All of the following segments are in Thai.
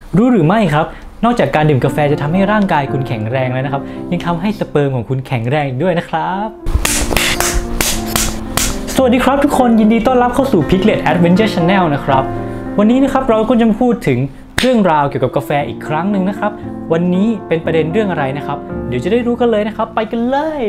รู้หรือไม่ครับนอกจากการดื่มกาแฟจะทำให้ร่างกายคุณแข็งแรงแล้วนะครับยังทำให้สเปิร์มของคุณแข็งแรงอีกด้วยนะครับสวัสดีครับทุกคนยินดีต้อนรับเข้าสู่ Piglet Adventure Channel นะครับวันนี้นะครับเราก็จะมาพูดถึงเรื่องราวเกี่ยวกับกาแฟอีกครั้งหนึ่งนะครับวันนี้เป็นประเด็นเรื่องอะไรนะครับเดี๋ยวจะได้รู้กันเลยนะครับไปกันเลย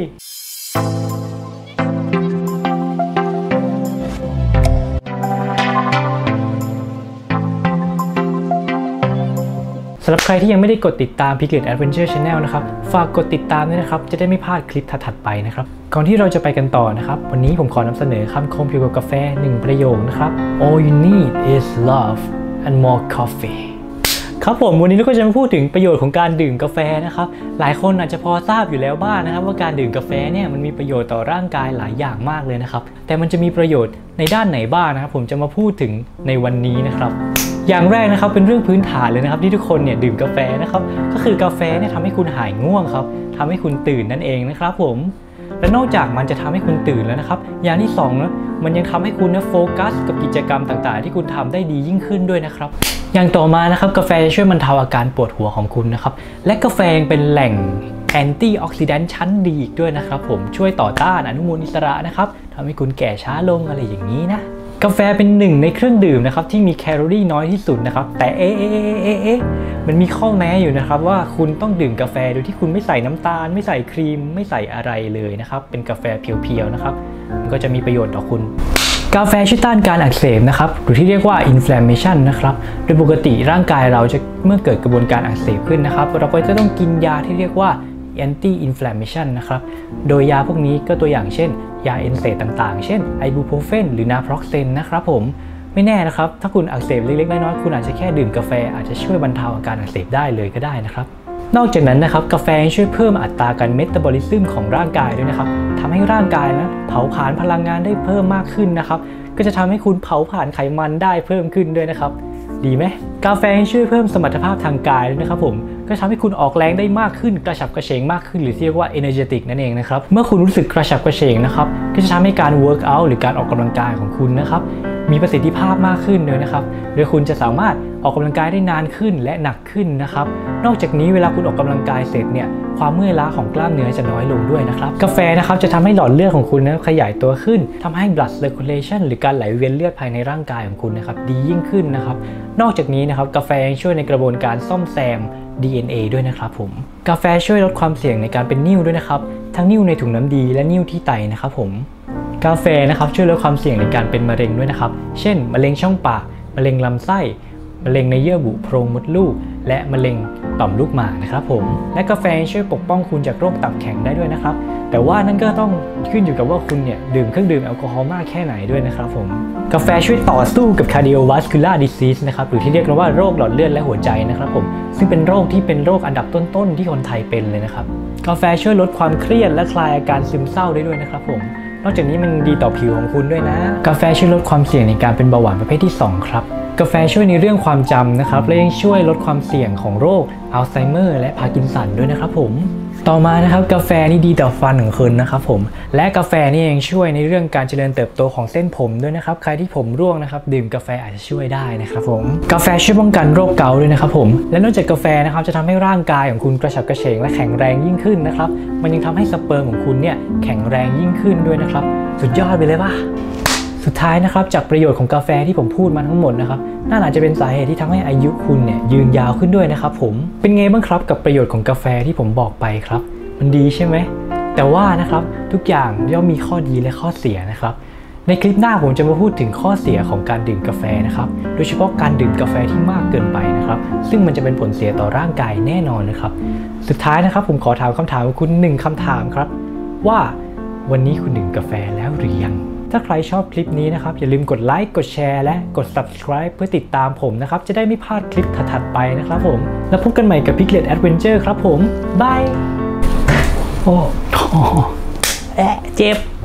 สำหรับใครที่ยังไม่ได้กดติดตาม Piglet Adventure Channel นะครับฝากกดติดตามด้วยนะครับจะได้ไม่พลาดคลิปถัดๆไปนะครับก่อนที่เราจะไปกันต่อนะครับวันนี้ผมขอนำเสนอคำคมเกี่ยวกับกาแฟ1ประโยคนะครับ All you need is love and more coffee ครับผมวันนี้เราก็จะมาพูดถึงประโยชน์ของการดื่มกาแฟนะครับหลายคนอาจจะพอทราบอยู่แล้วบ้างนะครับว่าการดื่มกาแฟเนี่ยมันมีประโยชน์ต่อร่างกายหลายอย่างมากเลยนะครับแต่มันจะมีประโยชน์ในด้านไหนบ้างนะครับผมจะมาพูดถึงในวันนี้นะครับอย่างแรกนะครับเป็นเรื่องพื้นฐานเลยนะครับที่ทุกคนเนี่ยดื่มกาแฟนะครับก็คือกาแฟเนี่ยทำให้คุณหายง่วงครับทำให้คุณตื่นนั่นเองนะครับผมและนอกจากมันจะทำให้คุณตื่นแล้วนะครับอย่างที่2นะมันยังทำให้คุณโฟกัสกับกิจกรรมต่างๆที่คุณทำได้ดียิ่งขึ้นด้วยนะครับอย่างต่อมานะครับกาแฟจะช่วยบรรเทาอาการปวดหัวของคุณนะครับและกาแฟยังเป็นแหล่งแอนตี้ออกซิแดนต์ชั้นดีอีกด้วยนะครับผมช่วยต่อต้านอนุมูลอิสระนะครับทำให้คุณแก่ช้าลงอะไรอย่างนี้นะกาแฟเป็นหนึ่งในเครื่องดื่มนะครับที่มีแคลอรี่น้อยที่สุดนะครับแต่มันมีข้อแม้อยู่นะครับว่าคุณต้องดื่มกาแฟโดยที่คุณไม่ใส่น้ำตาลไม่ใส่ครีมไม่ใส่อะไรเลยนะครับเป็นกาแฟเพียวๆนะครับมันก็จะมีประโยชน์ต่อคุณกาแฟช่วยต้านการอักเสบนะครับหรือที่เรียกว่า inflammation นะครับโดยปกติร่างกายเราจะเมื่อเกิดกระบวนการอักเสบขึ้นนะครับเราก็จะต้องกินยาที่เรียกว่า anti inflammation นะครับโดยยาพวกนี้ก็ตัวอย่างเช่นยาเอนเซตต่างๆเช่นไอบูโพรเฟนหรือนาโพรอกเซนนะครับผมไม่แน่นะครับถ้าคุณอักเสบเล็กๆน้อยๆคุณอาจจะแค่ดื่มกาแฟอาจจะช่วยบรรเทาอาการอักเสบได้เลยก็ได้นะครับนอกจากนั้นนะครับกาแฟช่วยเพิ่มอัตราการเมตาบอลิซึมของร่างกายด้วยนะครับทำให้ร่างกายนะเผาผลาญพลังงานได้เพิ่มมากขึ้นนะครับก็จะทำให้คุณเผาผลาญไขมันได้เพิ่มขึ้นด้วยนะครับดีไหมกาแฟช่วยเพิ่มสมรรถภาพทางกายด้วยนะครับผมก็ทำให้คุณออกแรงได้มากขึ้นกระฉับกระเฉงมากขึ้นหรือที่เรียกว่า energetic นั่นเองนะครับเมื่อคุณรู้สึกกระฉับกระเฉงนะครับก็จะทำให้การ work out หรือการออกกำลังกายของคุณนะครับมีประสิทธิภาพมากขึ้นเลยนะครับโดยคุณจะสามารถออกกำลังกายได้นานขึ้นและหนักขึ้นนะครับนอกจากนี้เวลาคุณออกกำลังกายเสร็จเนี่ยความเมื่อยล้าของกล้ามเนื้อจะน้อยลงด้วยนะครับกาแฟนะครับจะทำให้หลอดเลือดของคุณขยายตัวขึ้นทำให้ blood circulation หรือการไหลเวียนเลือดภายในร่างกายของคุณนะครับดียิ่งขึ้นนะครับนอกจากนี้นะครับกาแฟยังช่วยในกระบวนการซ่อมแซม DNA ด้วยนะครับผมกาแฟช่วยลดความเสี่ยงในการเป็นนิ่วด้วยนะครับทั้งนิ่วในถุงน้ำดีและนิ่วที่ไตนะครับผมกาแฟนะครับช่วยลดความเสี่ยงในการเป็นมะเร็งด้วยนะครับเช่นมะเร็งช่องปากมะเร็งลำไส้มะเร็งในเยื่อบุโพรงมดลูกและมะเร็งต่อมลูกหมากนะครับผมและกาแฟช่วยปกป้องคุณจากโรคตับแข็งได้ด้วยนะครับแต่ว่านั่นก็ต้องขึ้นอยู่กับว่าคุณเนี่ยดื่มเครื่องดื่มแอลกอฮอล์มากแค่ไหนด้วยนะครับผมกาแฟช่วยต่อสู้กับ cardiovascular disease นะครับหรือที่เรียกกันว่าโรคหลอดเลือดและหัวใจนะครับผมซึ่งเป็นโรคที่เป็นโรคอันดับต้นๆที่คนไทยเป็นเลยนะครับกาแฟช่วยลดความเครียดและคลายอาการซึมเศร้าได้ด้วยนะครับผมนอกจากนี้มันดีต่อผิวของคุณด้วยนะกาแฟช่วยลดความเสี่ยงในการเป็นเบาหวานประเภทที่2ครับกาแฟช่วยในเรื่องความจำนะครับและยังช่วยลดความเสี่ยงของโรคอัลไซเมอร์และพาร์กินสันด้วยนะครับผมต่อมานะครับกาแฟนี่ดีต่อฟันของคุณนะครับผมและกาแฟนี่ยังช่วยในเรื่องการเจริญเติบโตของเส้นผมด้วยนะครับใครที่ผมร่วงนะครับดื่มกาแฟอาจจะช่วยได้นะครับผมกาแฟช่วยป้องกันโรคเกาต์ด้วยนะครับผมและนอกจากกาแฟนะครับจะทำให้ร่างกายของคุณกระฉับกระเฉงและแข็งแรงยิ่งขึ้นนะครับมันยังทำให้สเปิร์มของคุณเนี่ยแข็งแรงยิ่งขึ้นด้วยนะครับสุดยอดไปเลยป่ะสุดท้ายนะครับจากประโยชน์ของกาแฟที่ผมพูดมาทั้งหมดนะครับน่าจะเป็นสาเหตุที่ทำให้อายุคุณเนี่ยยืนยาวขึ้นด้วยนะครับผมเป็นไงบ้างครับกับประโยชน์ของกาแฟที่ผมบอกไปครับมันดีใช่ไหมแต่ว่านะครับทุกอย่างย่อมมีข้อดีและข้อเสียนะครับในคลิปหน้าผมจะมาพูดถึงข้อเสียของการดื่มกาแฟนะครับโดยเฉพาะการดื่มกาแฟที่มากเกินไปนะครับซึ่งมันจะเป็นผลเสียต่อร่างกายแน่นอนนะครับสุดท้ายนะครับผมขอถามคำถามคุณ1คำถามครับว่าวันนี้คุณดื่มกาแฟแล้วหรือยังถ้าใครชอบคลิปนี้นะครับอย่าลืมกดไลค์กดแชร์และกด subscribe เพื่อติดตามผมนะครับจะได้ไม่พลาดคลิปถัดๆไปนะครับผมแล้วพบกันใหม่กับ Piglet Adventure ครับผมบายโอ้เจ็บ